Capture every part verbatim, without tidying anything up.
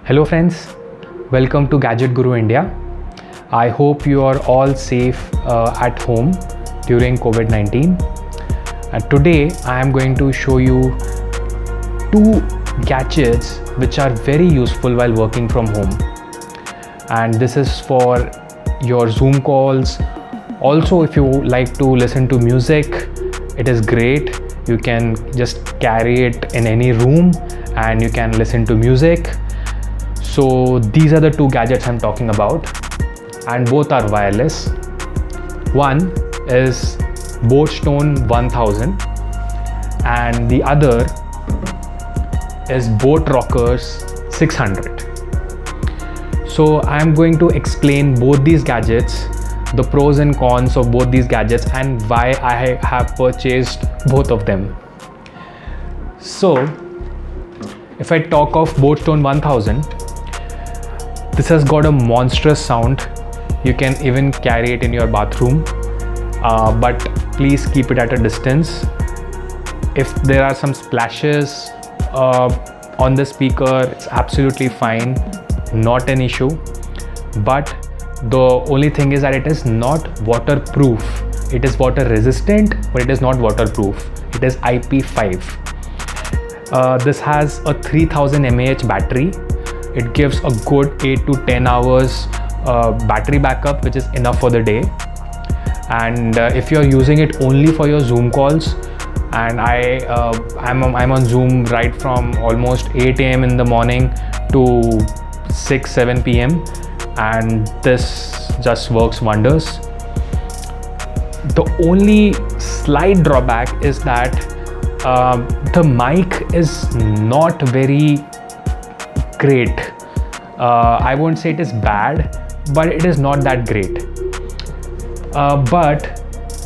Hello friends, welcome to Gadget Guru India. I hope you are all safe uh, at home during COVID nineteen. And today I am going to show you two gadgets which are very useful while working from home. And this is for your Zoom calls. Also, if you like to listen to music, it is great. You can just carry it in any room and you can listen to music. So these are the two gadgets I'm talking about, and both are wireless. One is Boatstone one thousand and the other is Boatrockers six hundred. So I'm going to explain both these gadgets, the pros and cons of both these gadgets, and why I have purchased both of them. So if I talk of Boatstone one thousand, this has got a monstrous sound. You can even carry it in your bathroom, uh, but please keep it at a distance. If there are some splashes uh, on the speaker, it's absolutely fine, not an issue. But the only thing is that it is not waterproof. It is water resistant, but it is not waterproof. It is I P five. Uh, this has a three thousand milliamp hour battery. It gives a good eight to ten hours uh, battery backup, which is enough for the day. And uh, if you're using it only for your Zoom calls, and I uh, I'm, I'm on Zoom right from almost eight A M in the morning to six seven P M and this just works wonders. The only slight drawback is that uh, the mic is not very great. Uh, I won't say it is bad, but it is not that great. Uh, but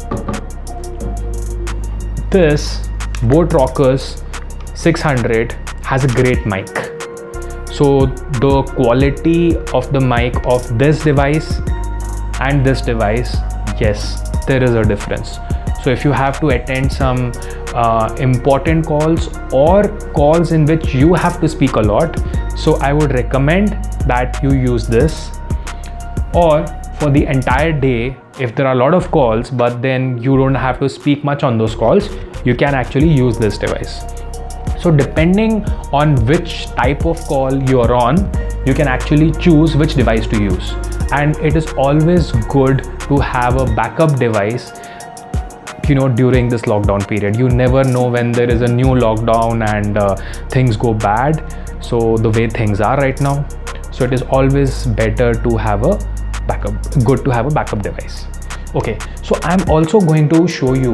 this Boatrockers six hundred has a great mic. So the quality of the mic of this device and this device, yes, there is a difference. So if you have to attend some uh, important calls or calls in which you have to speak a lot, so I would recommend that you use this. Or for the entire day, if there are a lot of calls but then you don't have to speak much on those calls, you can actually use this device. So depending on which type of call you are on, you can actually choose which device to use. And it is always good to have a backup device, you know, during this lockdown period. You never know when there is a new lockdown and uh, things go bad. So the way things are right now, so it is always better to have a backup, good to have a backup device. Okay, so I'm also going to show you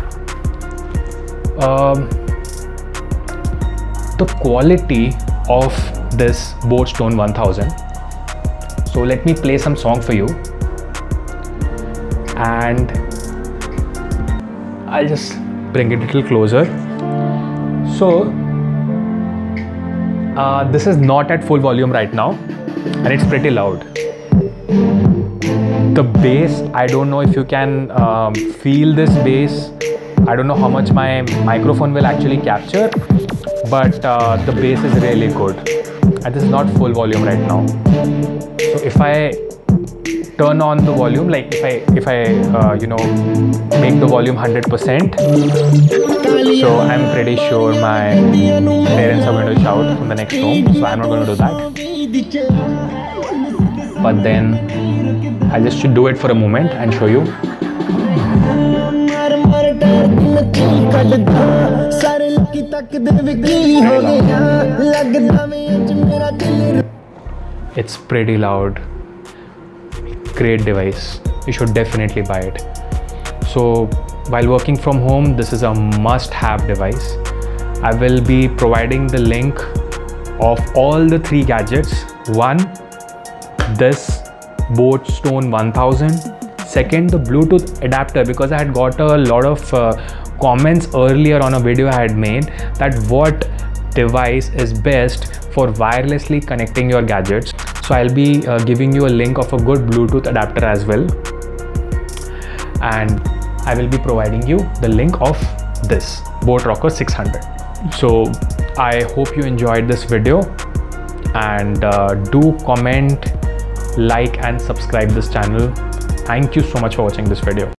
um, the quality of this Boatstone one thousand. So let me play some song for you, and I'll just bring it a little closer. So uh, this is not at full volume right now, and it's pretty loud. The bass, I don't know if you can um, feel this bass. I don't know how much my microphone will actually capture, but uh, the bass is really good. And this is not full volume right now. So if I turn on the volume, like if I if I uh, you know, make the volume one hundred percent, so I'm pretty sure my parents are going to shout from the next room, so I'm not going to do that. But then I just should do it for a moment and show you. It's pretty loud. Great device. You should definitely buy it. So while working from home, this is a must-have device. I will be providing the link of all the three gadgets. One, this Boatstone one thousand. Second, the Bluetooth adapter, because I had got a lot of uh, comments earlier on a video I had made that what device is best for wirelessly connecting your gadgets. So I'll be uh, giving you a link of a good Bluetooth adapter as well, and I will be providing you the link of this Boatrockers six hundred. So I hope you enjoyed this video. and uh, do comment, like and subscribe this channel. Thank you so much for watching this video.